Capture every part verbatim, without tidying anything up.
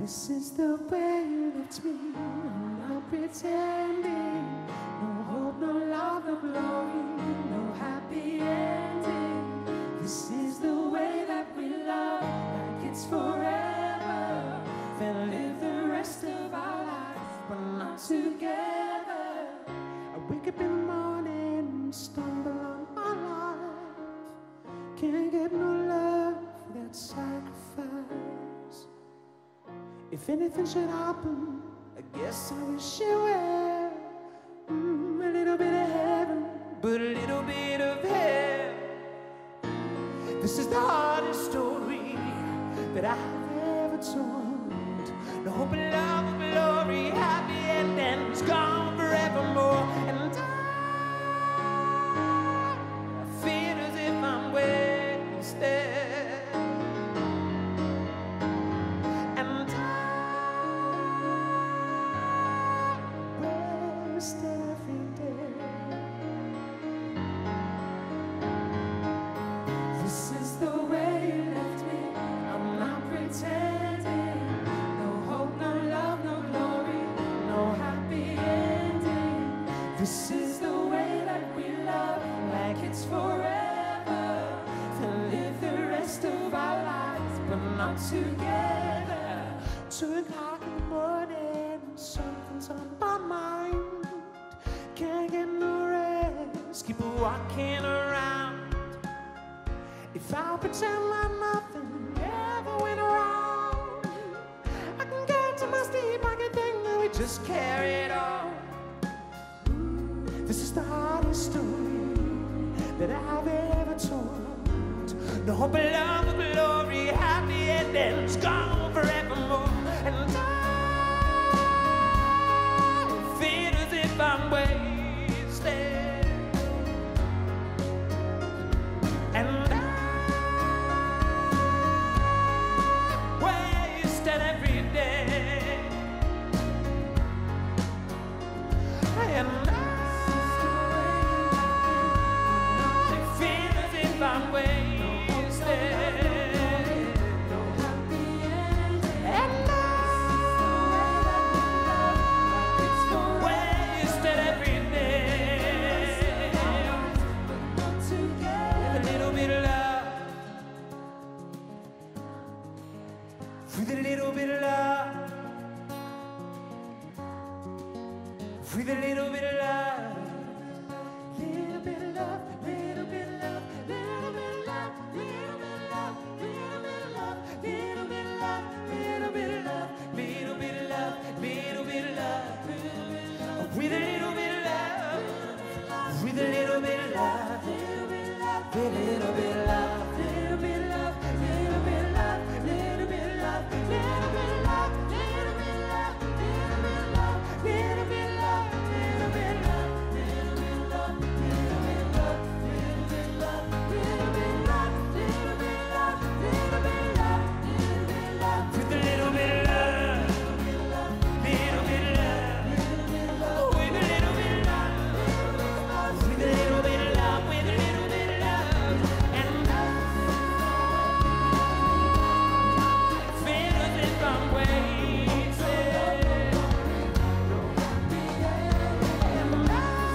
This is the way you left me. I'm not pretending. No hope, no love, no glory, no happy ending. This is the way that we love, like it's forever. Then live the rest of our lives, but not together. I wake up in the morning and stumble on my life. Can't get no love without sacrifice. If anything should happen, I guess I wish it were mm, a little bit of heaven, but a little bit of hell. This is the hardest story that I have ever told. No hope, love, glory, happy endings, gone forevermore. And I feel as if I'm wasted. Every day. This is the way you left me. I'm not pretending. No hope, no love, no glory, no happy ending. This is the way that we love, like it's forever. Then live the rest of our lives, but not together. Two o'clock in the morning, something's on my mind. Can't get no rest, keep walking around. If I pretend like nothing ever went wrong, I can get to my sleep, I can think that we just carried on. This is the hardest story that I've ever told. No hope, love, glory, happy endings, gone forevermore. And I feel as if I'm waiting. And I wasted every day. And I feel as if I'm wasted. And I wasted every day. A little bit of love, with a little bit of love, with a little bit of love, little bit of love, little bit of love, little bit of love, little bit of love, little bit of love, little bit of love, little bit of love, little bit of love, little bit of love, with a little bit of love, with a little bit of love, little bit of love, with a little bit of love, little bit of love, little bit of love, little bit of love, little bit of love, little bit of love, little bit of love, little bit of love, little bit of love, little bit of love, little bit of love, little bit of love, little bit of love, little bit of love, little bit of love, with a little bit of love, little bit of love, with a little bit of love, with a little bit of love, with a little bit of love, and I feel as if I'm wasted. And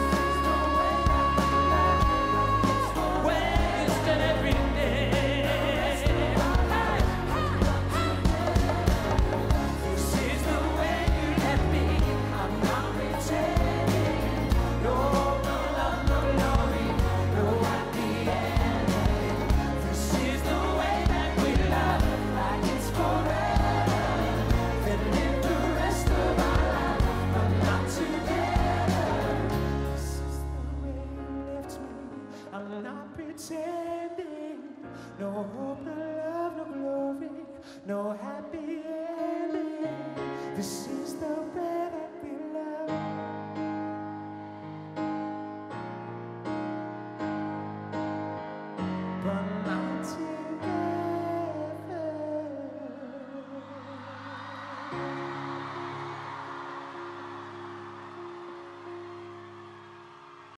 I wasted every day. This is the way you left me. I'm not pretending. No hope, no love, no glory, no happy ending. This is the way that we love, like it's forever. Then live the rest of our life, but not together. This is the way you left me. I'm not pretending. No hope, no love, no glory, no happy ending. This